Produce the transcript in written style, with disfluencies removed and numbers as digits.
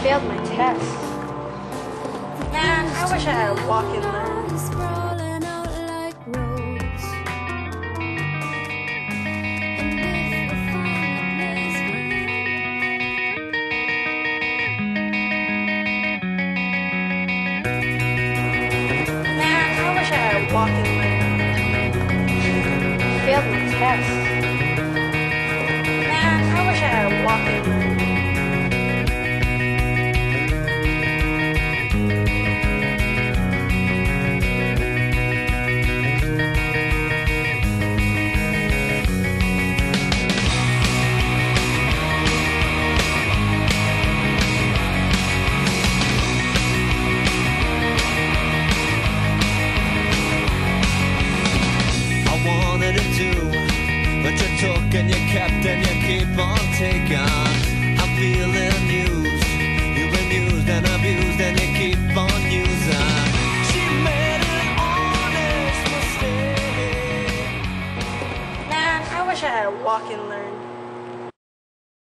failed my test. Man, I wish I had a walk and learn. Man, I wish I had a walk and learn. Failed my test. Man, I wish I had a walk and learn. But you took and you kept and you keep on taking. I'm feeling used. You've been used and abused and you keep on using. She made an honest mistake. Man, I wish I had a walk and learn.